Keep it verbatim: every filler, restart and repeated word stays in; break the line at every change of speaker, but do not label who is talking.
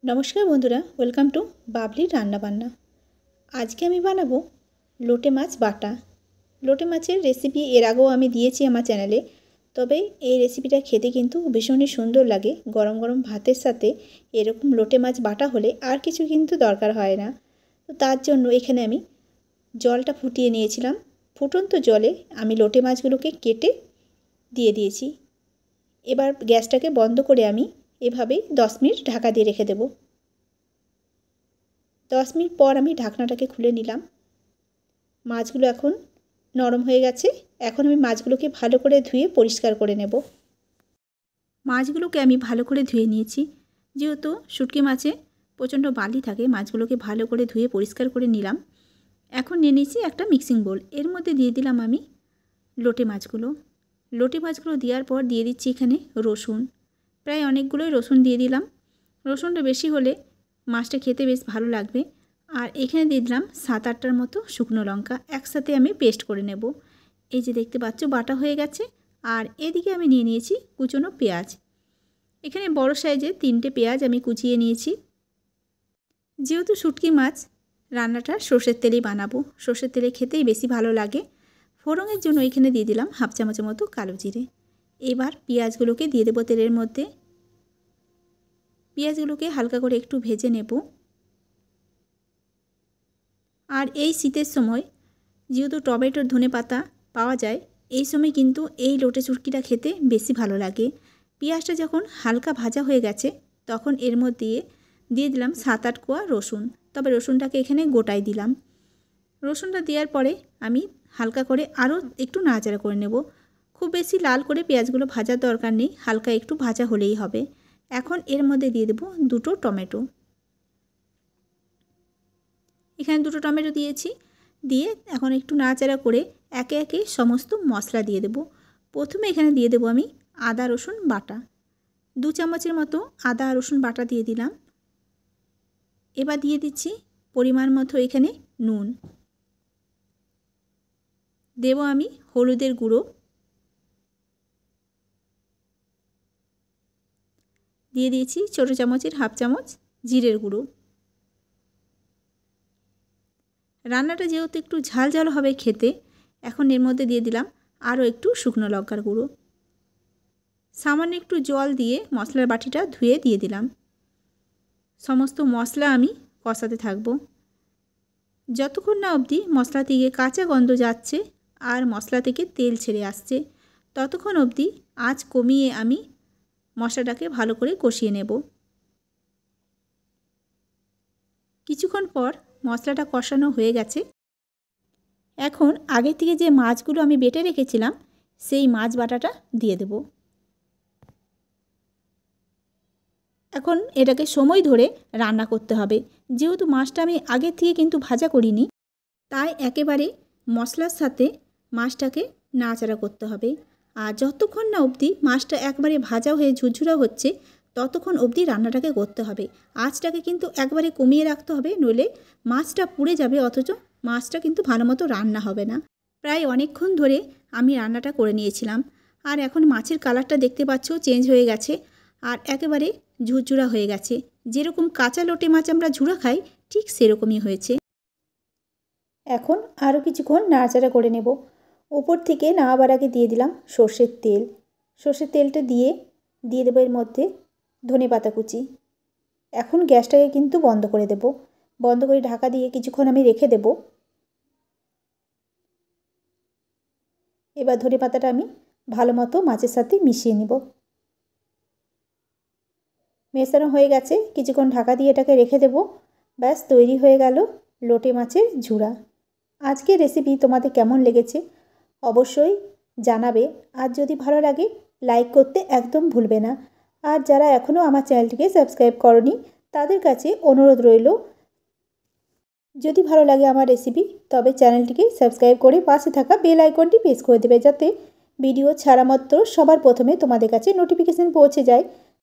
नमस्कार बंधुरा welcome to Babli रान्ना बान्ना। आज के आमी बानाबो लोटे माछ बाटा। लोटे माछेर रेसिपि एर आगेও आमी दिएछि आमार चैनेले, तबे এই রেসিপিটা খেতে কিন্তু ভীষণই সুন্দর লাগে। গরম গরম ভাতের সাথে এরকম লোটে মাছ বাটা হলে আর কিছু কিন্তু দরকার হয় না। তো তার জন্য এখানে আমি জলটা ফুটিয়ে নিয়েছিলাম। ফুটন্ত জলে আমি লোটে মাছগুলোকে কেটে দিয়ে দিয়েছি। এবার গ্যাসটাকে বন্ধ করে আমি এভাবে দশ মিনিট ঢাকা দিয়ে রেখে দেব। দশ মিনিট পর আমি ঢাকনাটাকে খুলে নিলাম। মাছগুলো এখন নরম হয়ে গেছে। এখন আমি মাছগুলোকে ভালো করে ধুয়ে পরিষ্কার করে নেব। মাছগুলোকে আমি ভালো করে ধুয়ে নিয়েছি। যেহেতু শুটকি মাছে প্রচণ্ড বালি থাকে, মাছগুলোকে ভালো করে ধুয়ে পরিষ্কার করে নিলাম। এখন নিয়ে নিয়েছি একটা মিক্সিং বোল। এর মধ্যে দিয়ে দিলাম আমি লোটে মাছগুলো। লোটে মাছগুলো দেওয়ার পর দিয়ে দিচ্ছি এখানে রসুন। প্রায় অনেকগুলোই রসুন দিয়ে দিলাম। রসুনটা বেশি হলে মাছটা খেতে বেশ ভালো লাগবে। আর এখানে দিয়ে দিলাম সাত আটটার মতো শুকনো লঙ্কা, একসাথে আমি পেস্ট করে নেব। এই যে দেখতে পাচ্ছ বাটা হয়ে গেছে। আর এদিকে আমি নিয়ে নিয়েছি কুচনো পেঁয়াজ। এখানে বড় সাইজে তিনটে পেঁয়াজ আমি কুচিয়ে নিয়েছি। যেহেতু শুটকি মাছ রান্নাটা সর্ষের তেলেই বানাবো, সর্ষের তেলে খেতেই বেশি ভালো লাগে। ফোড়নের জন্য এখানে দিয়ে দিলাম হাফ চামচের মতো কালো জিরে। এবার পেঁয়াজগুলোকে দিয়ে দেবো তেলের মধ্যে। পেঁয়াজগুলোকে হালকা করে একটু ভেজে নেব। আর এই শীতের সময় যেহেতু টমেটোর ধনেপাতা পাওয়া যায়, এই সময় কিন্তু এই লোটে শুটকিটা খেতে বেশি ভালো লাগে। পেঁয়াজটা যখন হালকা ভাজা হয়ে গেছে তখন এর মধ্যে দিয়ে দিলাম সাত আট কোয়া রসুন। তবে রসুনটাকে এখানে গোটাই দিলাম। রসুনটা দেওয়ার পরে আমি হালকা করে আরও একটু নাড়াচাড়া করে নেব। খুব বেশি লাল করে পেঁয়াজগুলো ভাজার দরকার নেই, হালকা একটু ভাজা হলেই হবে। এখন এর মধ্যে দিয়ে দেব দুটো টমেটো। এখানে দুটো টমেটো দিয়েছি। দিয়ে এখন একটু নাড়াচাড়া করে একে একে সমস্ত মশলা দিয়ে দেব। প্রথমে এখানে দিয়ে দেব আমি আদা রসুন বাটা। দু চামচের মতো আদা রসুন বাটা দিয়ে দিলাম। এবার দিয়ে দিচ্ছি পরিমাণ মতো এখানে নুন। দেব আমি হলুদের গুঁড়ো। দিয়ে দিয়েছি ছোটো চামচের হাফ চামচ জিরের গুঁড়ো। রান্নাটা যেহেতু একটু ঝাল ঝাল হবে খেতে, এখন এর মধ্যে দিয়ে দিলাম আরও একটু শুকনো লঙ্কার গুঁড়ো। সামান্য একটু জল দিয়ে মশলার বাটিটা ধুয়ে দিয়ে দিলাম। সমস্ত মশলা আমি কষাতে থাকবো যতক্ষণ না অবধি মশলা থেকে কাঁচা গন্ধ যাচ্ছে আর মশলা থেকে তেল ছেড়ে আসছে, ততক্ষণ অবধি আঁচ কমিয়ে আমি মশলাটাকে ভালো করে কষিয়ে নেব। কিছুক্ষণ পর মশলাটা কষানো হয়ে গেছে। এখন আগে থেকে যে মাছগুলো আমি বেটে রেখেছিলাম সেই মাছ বাটাটা দিয়ে দেব। এখন এটাকে সময় ধরে রান্না করতে হবে। যেহেতু মাছটা আমি আগে থেকে কিন্তু ভাজা করিনি, তাই একেবারে মশলার সাথে মাছটাকে নাড়াচাড়া করতে হবে। আর যতক্ষণ না অবধি মাছটা একবারে ভাজা হয়ে ঝুরঝুরা হচ্ছে ততক্ষণ অবধি রান্নাটাকে করতে হবে। আঁচটাকে কিন্তু একবারে কমিয়ে রাখতে হবে, নইলে মাছটা পুড়ে যাবে, অথচ মাছটা কিন্তু ভালো মতো রান্না হবে না। প্রায় অনেকক্ষণ ধরে আমি রান্নাটা করে নিয়েছিলাম। আর এখন মাছের কালারটা দেখতে পাচ্ছ চেঞ্জ হয়ে গেছে আর একেবারে ঝুরঝুরা হয়ে গেছে। যেরকম কাঁচা লোটে মাছ আমরা ঝুরা খাই ঠিক সেরকমই হয়েছে। এখন আরও কিছুক্ষণ নাড়াচাড়া করে নেব। উপর থেকে নামাবার আগে দিয়ে দিলাম সর্ষের তেল। সর্ষের তেলটা দিয়ে দিয়ে দেবো এর মধ্যে ধনেপাতা কুচি। এখন গ্যাসটাকে কিন্তু বন্ধ করে দেব। বন্ধ করে ঢাকা দিয়ে কিছুক্ষণ আমি রেখে দেব। এবার ধনেপাতাটা আমি ভালো মতো মাছের সাথে মিশিয়ে নিব। মেশানো হয়ে গেছে, কিছুক্ষণ ঢাকা দিয়ে এটাকে রেখে দেব। ব্যাস তৈরি হয়ে গেল লোটে মাছের ঝুরা। আজকের রেসিপি তোমাদের কেমন লেগেছে অবশ্যই জানাবে। আর যদি ভালো লাগে লাইক করতে একদম ভুলবে না। আর যারা এখনও আমার চ্যানেলটিকে সাবস্ক্রাইব করনি তাদের কাছে অনুরোধ রইল, যদি ভালো লাগে আমার রেসিপি তবে চ্যানেলটিকে সাবস্ক্রাইব করে পাশে থাকা বেল আইকনটি প্রেস করে দেবে, যাতে ভিডিও ছাড়া মাত্র সবার প্রথমে তোমাদের কাছে নোটিফিকেশান পৌঁছে যায়।